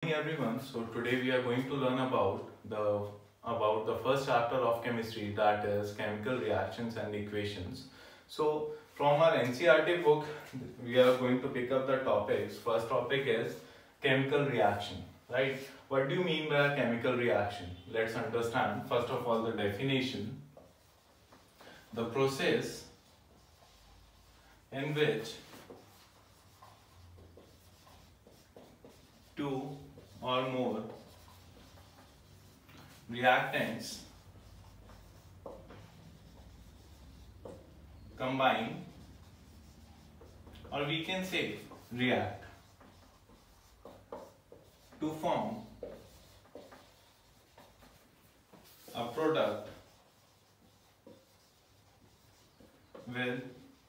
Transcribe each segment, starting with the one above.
morning everyone. So today we are going to learn about the first chapter of chemistry, that is chemical reactions and equations. So from our NCERT book we are going to pick up the topics. First topic is chemical reaction, right? What do you mean by a chemical reaction? Let's understand first of all the definition. The process in which two or more reactants combine, or we can say react, to form a product with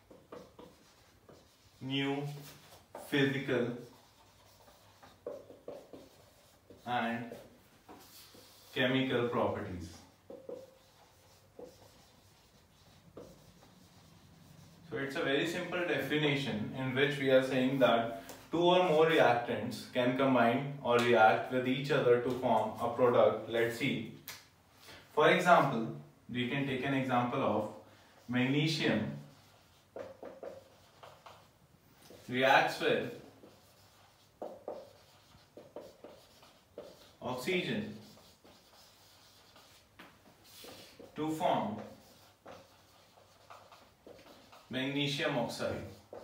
new physical and chemical properties. So it's a very simple definition in which we are saying that two or more reactants can combine or react with each other to form a product. Let's see. For example, we can take an example of magnesium reacts with oxygen to form magnesium oxide,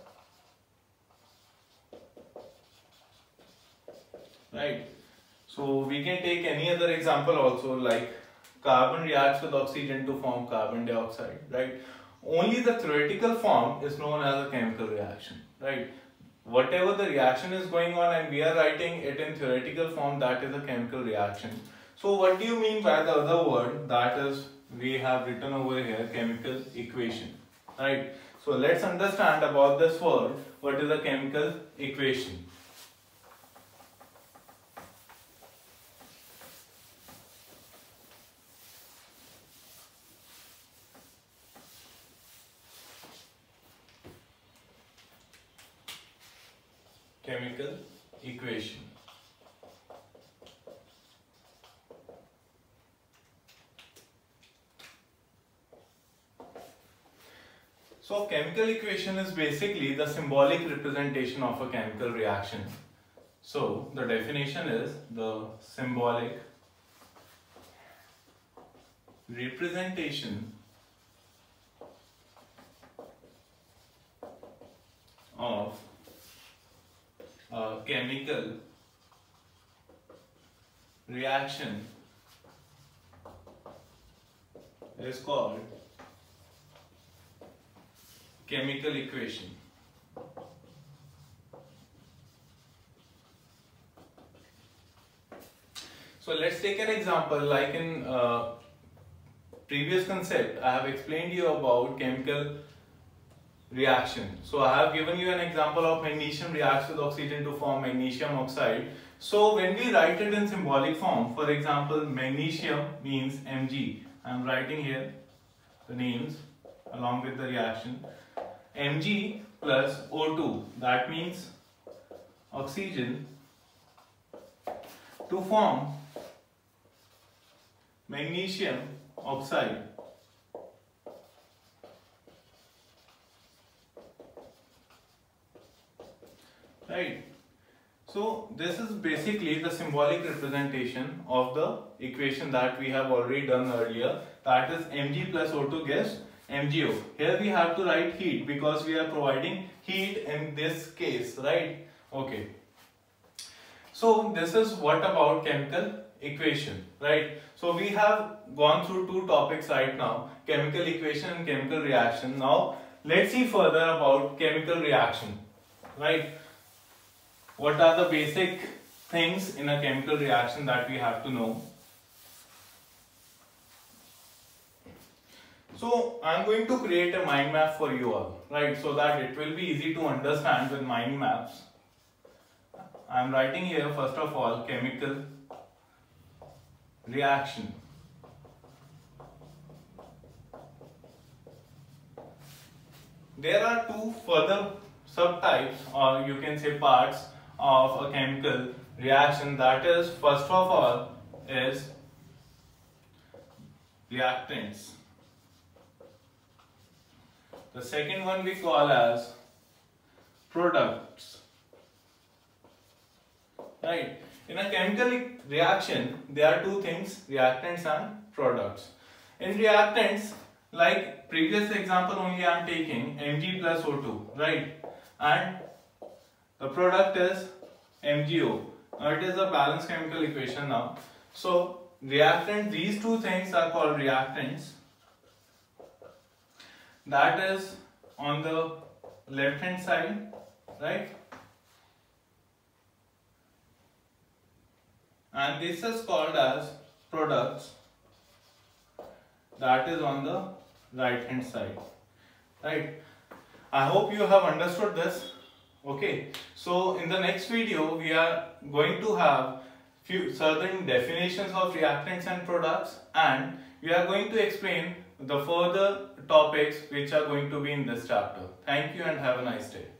right? So we can take any other example also, like carbon reacts with oxygen to form carbon dioxide, right? Only the theoretical form is known as a chemical reaction, right? Whatever the reaction is going on and we are writing it in theoretical form, that is a chemical reaction. So what do you mean by the other word? That is, we have written over here chemical equation, right? So let's understand about this word. What is a chemical equation? Chemical equation. So chemical equation is basically the symbolic representation of a chemical reaction. So the definition is the symbolic representation of a chemical reaction is called chemical equation. So let's take an example, like in previous concept I have explained you about chemical reaction. So I have given you an example of magnesium reacts with oxygen to form magnesium oxide. So when we write it in symbolic form, for example, magnesium means Mg. I am writing here the names along with the reaction. Mg plus O2, that means oxygen, to form magnesium oxide. Right. So this is basically the symbolic representation of the equation that we have already done earlier. That is Mg plus O2 gives MgO. Here we have to write heat because we are providing heat in this case, right? Okay. So this is what about chemical equation, right? So we have gone through two topics right now, chemical equation and chemical reaction. Now let's see further about chemical reaction, right? What are the basic things in a chemical reaction that we have to know? So I am going to create a mind map for you all, right? So that it will be easy to understand with mind maps. I am writing here first of all chemical reaction. There are two further subtypes, or you can say parts of a chemical reaction, that is first of all is reactants. The second one we call as products. Right? In a chemical reaction, there are two things, reactants and products. In reactants, like previous example only I am taking Mg plus O2, right? And the product is MgO. Now it is a balanced chemical equation now. So reactants, these two things are called reactants. That is on the left hand side, right? And this is called as products, that is on the right hand side, right? I hope you have understood this. Okay, so in the next video we are going to have few certain definitions of reactants and products, and we are going to explain the further topics which are going to be in this chapter. Thank you and have a nice day.